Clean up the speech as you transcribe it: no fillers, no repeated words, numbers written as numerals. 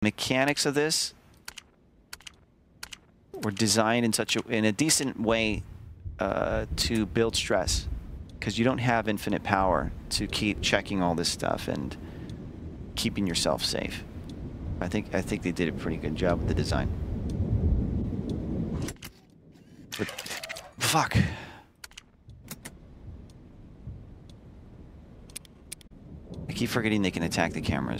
mechanics of this were designed in such a decent way to build stress, because you don't have infinite power to keep checking all this stuff and keeping yourself safe. I think they did a pretty good job with the design. But fuck. I keep forgetting they can attack the cameras.